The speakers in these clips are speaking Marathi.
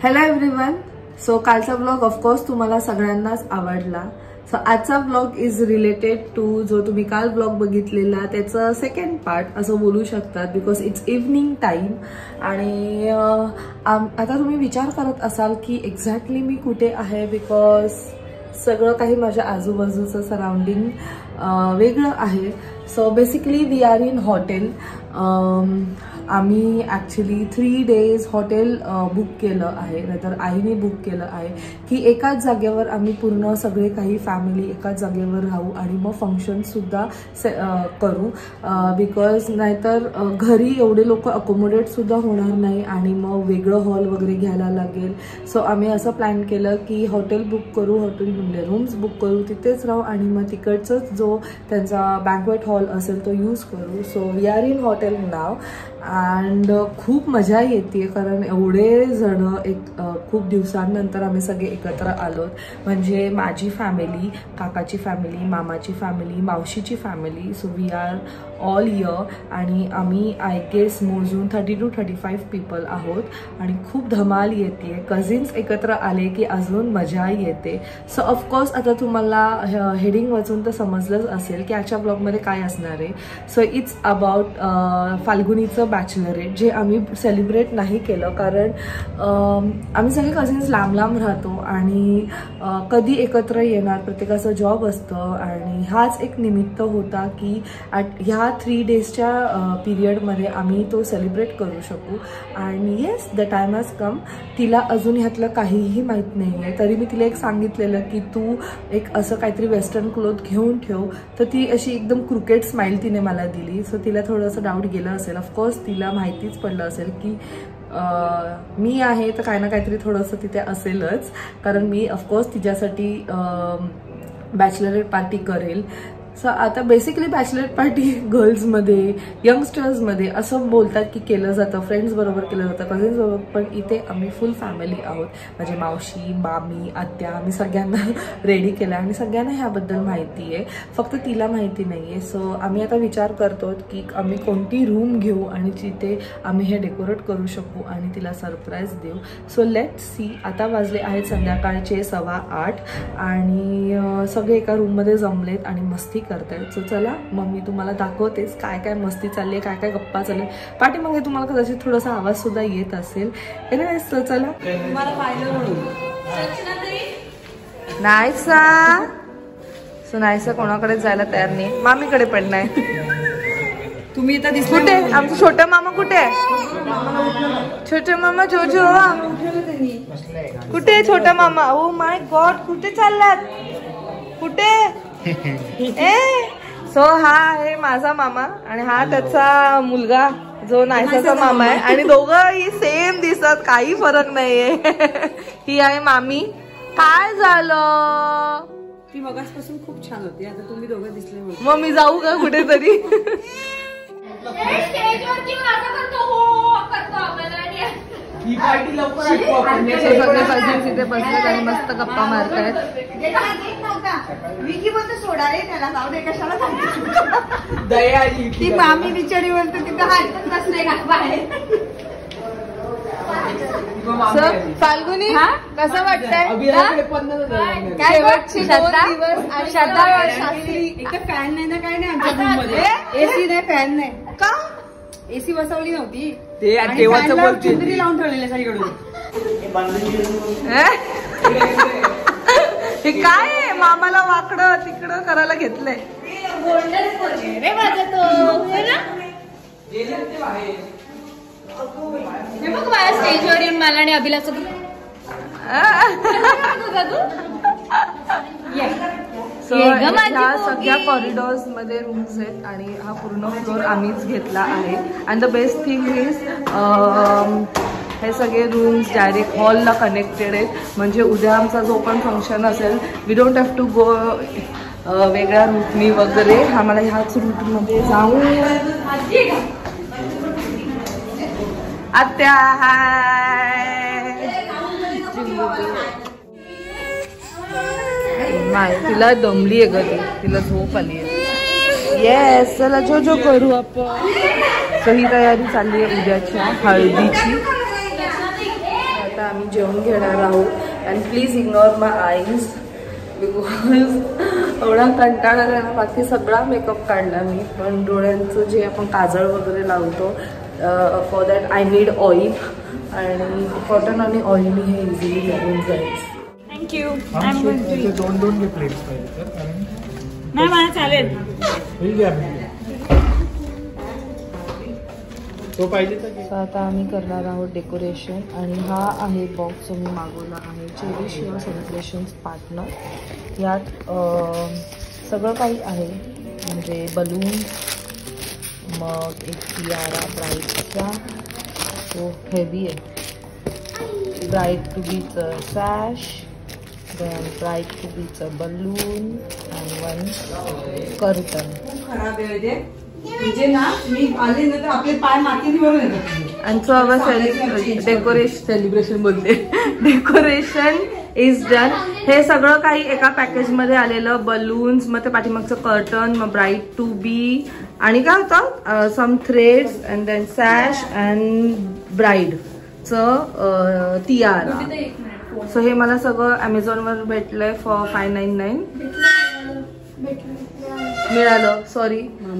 Hello everyone. सो कालचा ब्लॉग ऑफकोर्स तुम्हाला सगळ्यांनाच आवडला. सो आजचा ब्लॉग इज रिलेटेड टू जो तुम्ही काल ब्लॉग बघितलेला त्याचं सेकंड पार्ट असं बोलू शकतात, बिकॉज इट्स इव्हनिंग टाईम. आणि आता तुम्ही विचार करत असाल की एक्झॅक्टली मी कुठे आहे, बिकॉज सगळं काही माझ्या आजूबाजूचं सराउंडिंग वेगळं आहे. So basically we are in hotel. आम्ही ॲक्च्युली 3 days हॉटेल बुक केलं आहे, नाहीतर आईने बुक केलं आहे की एकाच जागेवर आम्ही पूर्ण सगळे काही फॅमिली एकाच जागेवर राहू आणि मग फंक्शनसुद्धा करू. बिकॉज नाहीतर घरी एवढे लोक अकोमोडेटसुद्धा होणार नाही आणि मग वेगळं हॉल वगैरे घ्यायला लागेल. सो आम्ही असं प्लॅन केलं की हॉटेल बुक करू, हॉटेल म्हणजे रूम्स बुक करू, तिथेच राहू आणि मग तिकडचंच जो त्यांचा बँक्वेट हॉल असेल तो यूज करू. So we are in hotel नाव अँड खूप मजा येते, कारण एवढे जण खूप दिवसांनंतर आम्ही सगळे एकत्र आलोत. म्हणजे माझी फॅमिली, काकाची फॅमिली, मामाची फॅमिली, मावशीची family. So we are all here आणि आम्ही आय गेस मोजून 30 to 35 पीपल आहोत आणि खूप धमाल येते. कझिन्स एकत्र आले की अजून मजा येते. सो ऑफकोर्स आता तुम्हाला हेडिंग वाचून तर समजलंच असेल की आजच्या ब्लॉगमध्ये काय असणार आहे. सो इट्स अबाउट फाल्गुनीचं बॅचलरेट, जे आम्ही सेलिब्रेट नाही केलं कारण आम्ही सगळे कझिन्स लांब लांब राहतो आणि कधी एकत्र येणार, प्रत्येकाचं जॉब असतं आणि हाच एक निमित्त होता की ह्या 3 daysच्या पिरियडमध्ये आम्ही तो सेलिब्रेट करू शकू. आणि yes, the time has come. तिला अजून ह्यातलं काहीही माहीत नाही आहे, तरी मी तिला एक सांगितलेलं की तू एक असं काहीतरी वेस्टर्न क्लोथ घेऊन ठेव. तर ती अशी एकदम क्रिकेट स्माइल तिने मला दिली. सो तिला थोडंसं डाऊट गेलं असेल. ऑफकोर्स तिला माहितीच पडलं असेल की मी आहे तर काही ना काहीतरी थोडंसं तिथे असेलच, कारण मी ऑफकोर्स तिच्यासाठी बॅचलरेट पार्टी करेल. सो आता बेसिकली बॅचलरेट पार्टी गर्ल्समध्ये, यंगस्टर्समध्ये असं बोलतात की केलं जातं, फ्रेंड्स बरोबर केलं जातं, कझिन्स बरोबर. पण इथे आम्ही फुल फॅमिली आहोत. माझे मावशी, मामी, आत्या, आम्ही सगळ्यांना रेडी केलं आणि सगळ्यांना ह्याबद्दल माहिती आहे, फक्त तिला माहिती नाही आहे. सो आम्ही आता विचार करतो की आम्ही कोणती रूम घेऊ आणि जिथे आम्ही हे डेकोरेट करू शकू आणि तिला सरप्राईज देऊ. So let see. आता वाजले आहेत संध्याकाळचे 8:15 आणि सगळे एका रूममध्ये जमलेत आणि मस्ती करतायत. सो चला मग मी तुम्हाला दाखवतेच काय काय मस्ती चालली आहे, काय काय गप्पा चालले. पाठीमागे तुम्हाला कदाचित थोडासा आवाज सुद्धा येत असेल. एनिवेज तर चला. नाहीसा. सो नाहीसा कोणाकडे जायला तयार नाही, मामीकडे पण नाही. तुम्ही इथं दिसले कुठे? आमचा छोटा मामा कुठे आहे? छोटा मामा जोजो कुठे? छोटा मामा, ओ माय गॉड, कुठे चाललात? कुठे? सो हा आहे माझा मामा आणि हा त्याचा मुलगा जो नायसाचा मामा आहे आणि दोघंही सेम दिसतात, काही फरक नाहीये. ही आहे मामी. काय झालं? ती मगासपासून खूप छान होती, आता तुम्ही दोघं दिसले. मग मी जाऊ का कुठेतरी? सगळे कझिन्स इथे बसलेत आणि मस्त गप्पा मारतायत. ती मामी बिचारी बोलते तिथं बसले ना बाहेर. फाल्गुनी कसं वाटतंय? शेवटचे 2 दिवस आणि शास्त्री. एक तर फॅन नाही ना, काय नाही आमच्या रूम मध्ये. एसी नाही, फॅन नाही. का? एसी बसवली नव्हती ते चुंदरी लावून ठेवलेल्या सगळीकडून. हे काय आहे? मामाला वाकडं तिकडं करायला घेतलंय. हे बघ माझ्या स्टेजवर येऊन मला आणि अभिला ह्या सगळ्या कॉरिडॉर्स मध्ये रूम्स आहेत आणि हा पूर्ण फ्लोर आम्हीच घेतला आहे. And the best thing is हे सगळे रूम्स डायरेक्ट हॉलला कनेक्टेड आहेत. म्हणजे उद्या आमचा जो पण फंक्शन असेल, we don't have to go वेगळ्या रूटनी वगैरे. आम्हाला ह्याच रूटमध्ये जाऊ. आत्या हाय. तिला दमली आहे ग, तिला झोप आली आहे. येस, चला जो जो करू आपण. सही तयारी चालली आहे उद्याच्या हळदीची. आता आम्ही जेवण घेणार आहोत. And please ignore my eyes because एवढा कंटाळा आला ना. बाकी सगळा मेकअप काढला मी, पण डोळ्यांचं जे आपण काजळ वगैरे लावतो for that I need oil. आणि कॉटन आणि ऑइली हे इझिली लागून जाईल. थँक्यू. दोन घे प्लेट्स पाहिजे तर. नाही मला चालेल. तो पाहिजे तर. सो आता आम्ही करणार आहोत डेकोरेशन. आणि हा आहे बॉक्स जो मी मागवला आहे, चेरिश युअर सेलिब्रेशन्स पार्टनर. यात सगळं काही आहे, म्हणजे बलून, मग एक तियारा ब्राईडचा, तो हेवी आहे, ब्राईड टू बीचं सॅश, देन ब्राईड टू बीचं बलून अँड वन कर्टन. खराब आहे म्हणजे ना, मी आले ना तर आपले पाय मातीने भरून येतात. आणि सो आवर डेकोरेशन सेलिब्रेशन बोलते डेकोरेशन इज डन. हे सगळं काही एका पॅकेजमध्ये आलेलं, बलून्स, मग ते पाठीमागचं कर्टन, मग ब्राईड टू बी, आणि काय होतं some threads and then sash and ब्राईडचं तियारा. सो हे मला सगळं ॲमेझॉनवर भेटलंय फॉर $599 मिळालं. सॉरी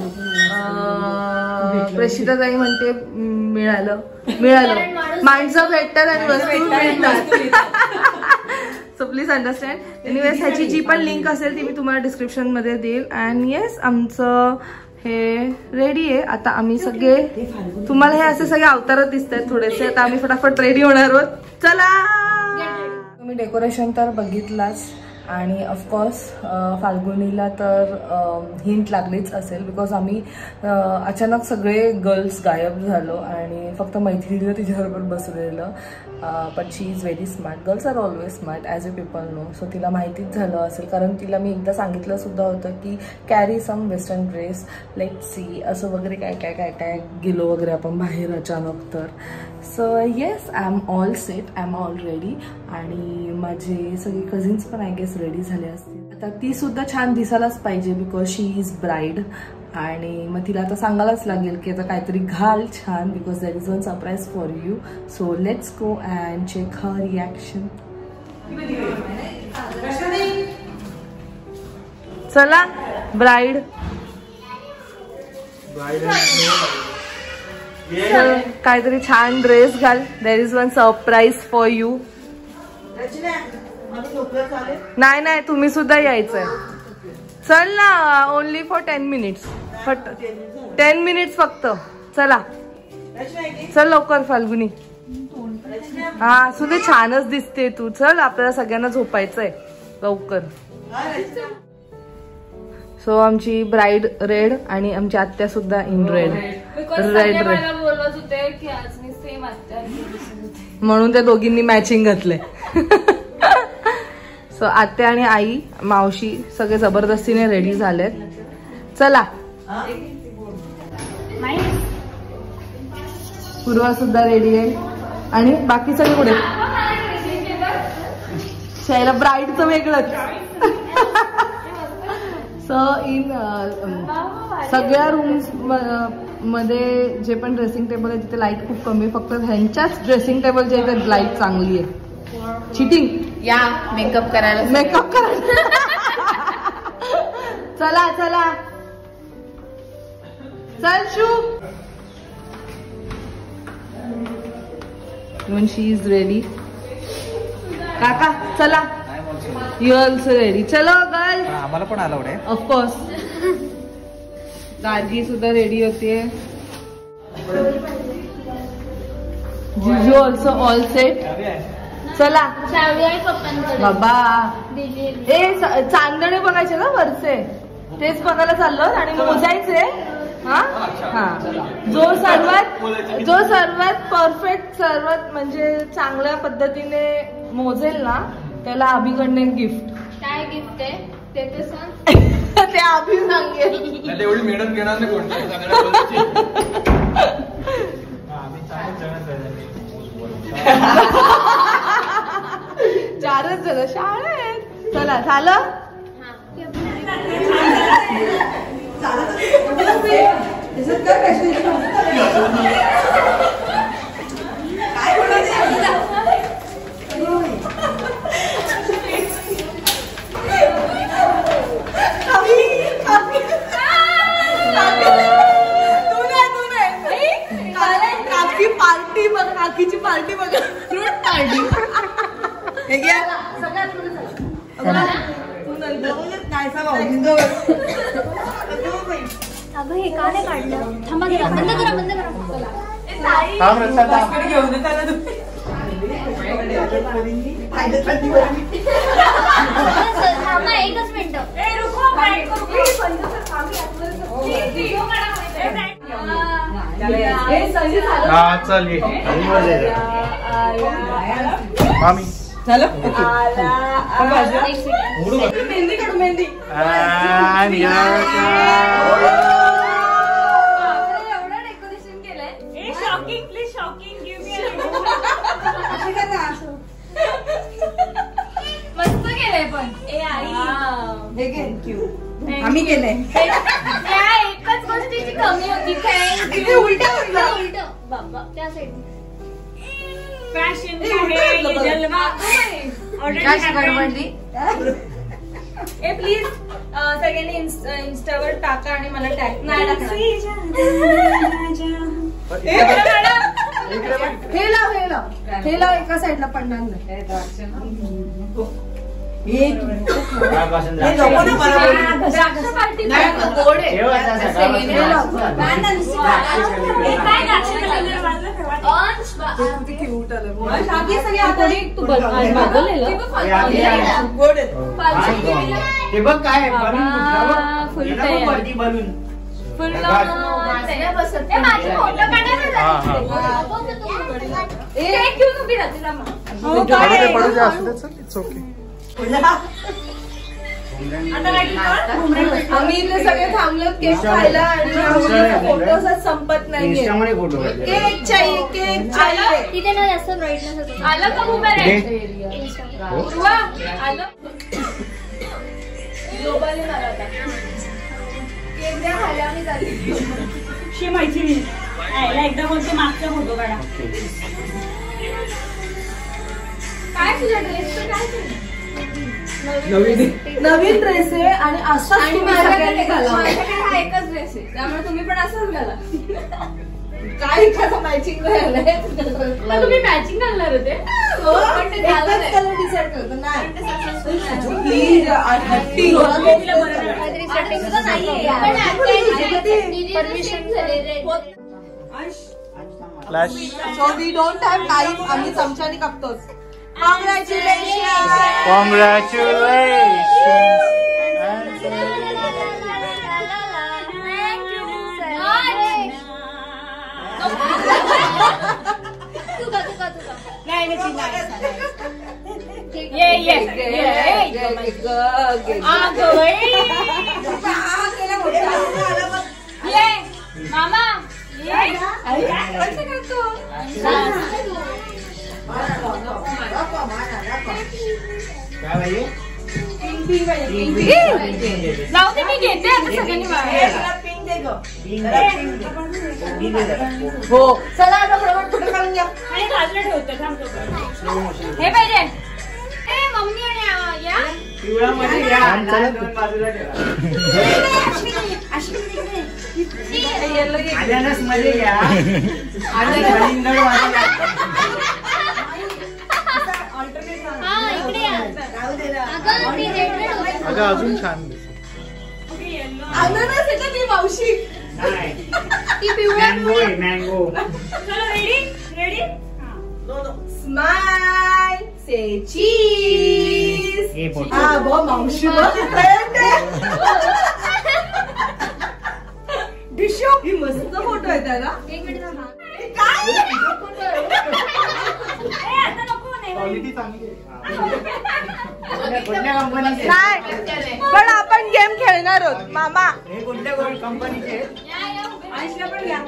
प्रेषिता ताई म्हणते मिळालं. माणसं भेटतात आणि वस्तू मिळतात. So please understand. एनिवेज ह्याची जी पण लिंक असेल ती मी तुम्हाला डिस्क्रिप्शन मध्ये देईल. अँड येस, आमचं हे रेडी आहे. आता आम्ही सगळे, तुम्हाला हे असे सगळे अवतार दिसत आहेत थोडेसे. आता आम्ही फटाफट रेडी होणार आहोत. चला. तुम्ही डेकोरेशन तर बघितलाच, आणि ऑफकोर्स फाल्गुनीला तर हिंट लागलीच असेल, बिकॉज आम्ही अचानक सगळे गर्ल्स गायब झालो आणि फक्त मैत्रिणीला तिच्याबरोबर बसलेलं. But she is very smart. Girls are always smart as a people know. So तिला माहितीच झालं असेल, कारण तिला मी एकदा सांगितलं सुद्धा होतं की carry some western dress, let see, असं वगैरे काय काय काय काय गेलो वगैरे आपण बाहेर अचानक तर. So yes, I am all set, I am all ready. आणि माझे सगळे कझिन्स पण आय गेस रेडी झाले असतील. आता ती सुद्धा छान दिसायलाच पाहिजे बिकॉज शी इज ब्राईड. आणि मग तिला आता सांगायलाच लागेल की आता काहीतरी घाल छान, because that is one surprise for you. So let's go and check her reaction. चला ब्राईड, काहीतरी छान ड्रेस घाल. There is one surprise for you. नाही नाही, तुम्ही सुद्धा यायचंय. चल ना, ओनली फॉर 10 मिनिट्स. 10 मिनिट्स फक्त. चला चल लवकर फाल्गुनी. हा सुद्धा छानच दिसते तू. चल, आपल्याला सगळ्यांना झोपायचंय लवकर. सो आमची ब्राईड रेड आणि आमची आत्या सुद्धा इन रेड. रेड बोलत होते की आज मी सेम आत्या म्हणून त्या दोघींनी मॅचिंग घातलंय. सो आत्या आणि आई, मावशी सगळे जबरदस्तीने रेडी झालेत. चला. पूर्वा सुद्धा रेडी आहे. आणि बाकी सगळे कुठे? शायला ब्राईडचं वेगळंच. सो इन सगळ्या रूम्स मध्ये जे पण ड्रेसिंग टेबल आहे तिथे लाईट खूप कमी. फक्त ह्यांच्याच ड्रेसिंग टेबल जे आहे लाईट चांगली आहे. चिटिंग या मेकअप करायला. चला चला चल शू. When she is ready. काका चला. You also ready. चलो गर्ल. आम्हाला पण अलाउड आहे ऑफकोर्स. दादी सुद्धा रेडी होतीये. जिजू ऑल्सो ऑल सेट. चला बाबा. ए चांदणे बघायचे ना वरचे, तेच बघायला चाललो आणि मोजायचे. हा हा, जो सर्वात परफेक्ट, सर्वात म्हणजे चांगल्या पद्धतीने मोजेल ना त्याला अभिकडनं एक गिफ्ट. काय गिफ्ट आहे ते सांग. ते अभि सांगेल. एवढी मेहनत घेणार नाही कोणत्या. 4च जण शाळेत. चला झालं. पार्टी बघा, फ्रूट पार्टी. हे घ्या अगं हे का नाही काढलं? थांबा जरा, बंद करा. घेऊन थांबा एकच मिनिट. चल ये आम्ही झालं. मेहंदी काढू, मेहंदी. डेकोरेशन केलंय. मस्त केलंय पण. थँक्यू. आम्ही केलंय. त्या एकच गोष्टीची कमी होती. थँक्यू. उलट बाबा त्या साईड. फॅशन प्लीज सगळ्यांनी इन्स्टावर टाका आणि मला टॅग नाही टाकणार. हे लाव एका साईडला पडणार नाही. हे बघ काय आम्ही इथे सगळे थांबलो केक खायला आणि फोटो संपत नाहीये. केक चाहिए, केक चाहिए. तिथे ना जास्त ब्राईटनेस होतो. आलं का उभं रे? आलं ग्लोबल झाला आता. केक द्या खायला मी झाली. एकदा बोलते मागचा फोटो काढा. काय तुझ्या ड्रेसचं काय केलं? नवीन ड्रेस आहे आणि असाच आणि तुम्ही सगळ्यांनी घाला. माझ्याकडे हा एकच ड्रेस आहे त्यामुळे तुम्ही पण असंच घाला. काय त्याचं मॅचिंग मग तुम्ही मॅचिंग घालणार होते पण ते झालं नाही. कलर डिसाईड करतो नाही. प्लीज काहीतरी सेटिंग सुद्धा नाहीये यार. Permission so we don't have time. आम्ही चमच्याने कापतोच. कॉंग्रॅच्युलेशन. मामा जाऊ दे मी घेते आता सगळ्यांनी हो चला आता फटाफट फोटो काढून घ्या. आणि बाजूला ठेवतो थांबतो. हे पाहिजे. ए मम्मी आणि या अजून छान अननस येते ती मावशी. ती पिवळ्या मँगो. चलो ready ready. Smile say cheese. हा बो मावशी बघ डिशो. ही मस्त फोटो आहे त्याला. एक मिनिट थांबा. काय आता नको नाही. क्वालिटी चांगली आहे. नाही पण आपण गेम खेळणार आहोत मामा. हे कोणत्या कंपनीचे आईला पण घ्या.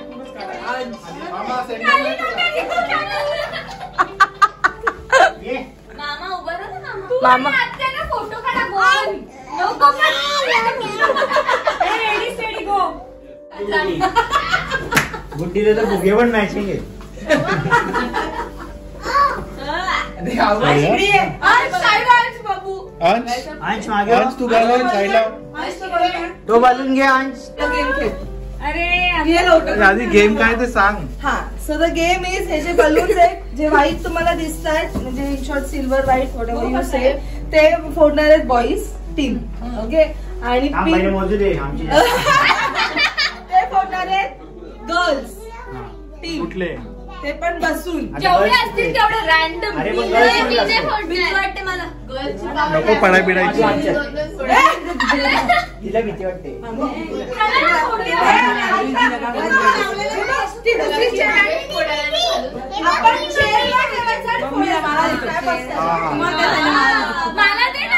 मामा उभा राहा ना मामा. फोटो काढा गोल. नको रेडी स्टेडी गो. गुड्डीला तर बुगे पण मॅचिंग आहे. अंश मागे. अंश तू घालून साईडला. तो बाजून घे अंश. गेम खेळ. अरे आधी गेम काय ते सांग. हा सो द गेम इज हे जे बलून्स आहेत जे व्हाईट तुम्हाला दिसत आहेत म्हणजे in short silver white whatever you say ते फोडणार आहेत बॉईज टीम ओके आणि मोजू दे आमची ते फोडणार आहेत गर्ल्स टीम कुठले ते पण बसून जेवढे असतील तेवढे रॅन्डम अरे पण girls पण डीजे असतात. फोडणार वाटते मला नको पडा पिडायची गर्ल्स तिला भीती वाटते आपण चेअरला ठेवायचं आणि मला दे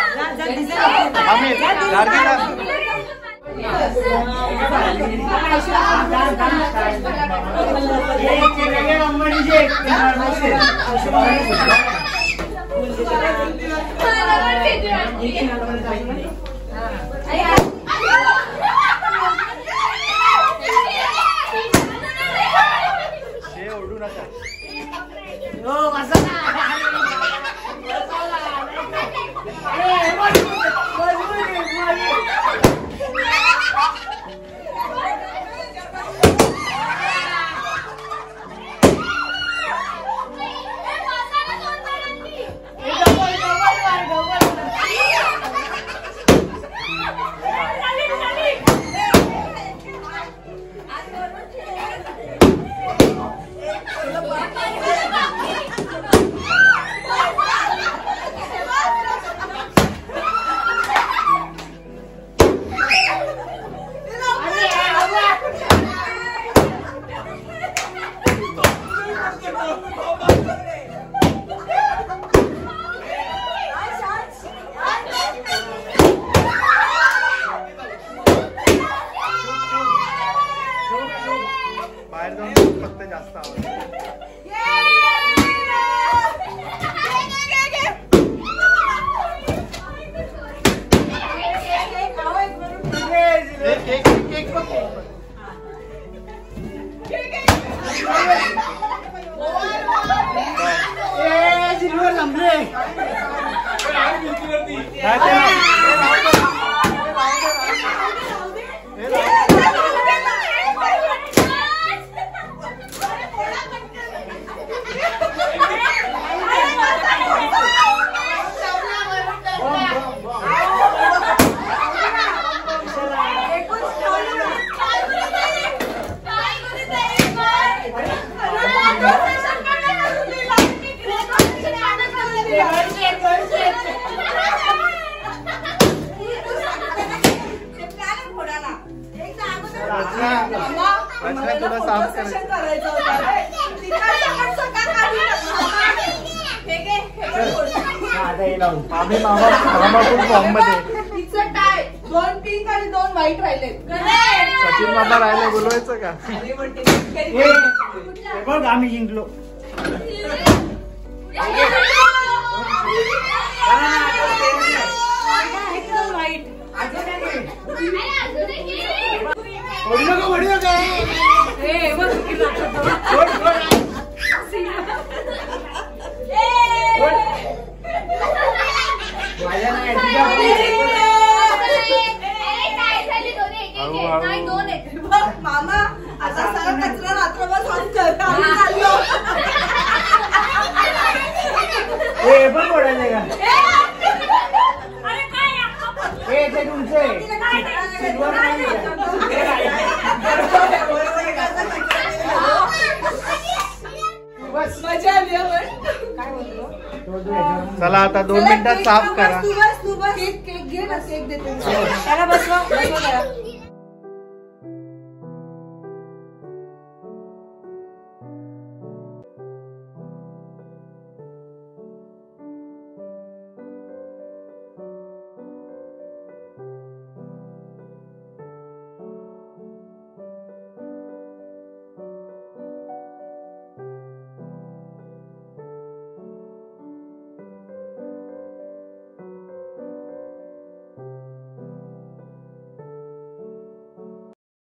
बाहेर जाऊन फक्त जास्त आवडतं थोडं साफ करायचं आम्ही मामा खूप फॉर्म मध्ये टाय 2 पिंक आणि 2 व्हाईट राहिले सचिन मामा राहिले बोलवायचं का बघ आम्ही जिंकलो मामा आता सगळा कचरा रात्रभर साफ करता आम्ही चाललो पण पडायचं का ते तुमचे मजा आली काय बोलतो चला आता 2 मिनिटात साफ करा तू बस केक घे ना केक देते त्याला बसवा करा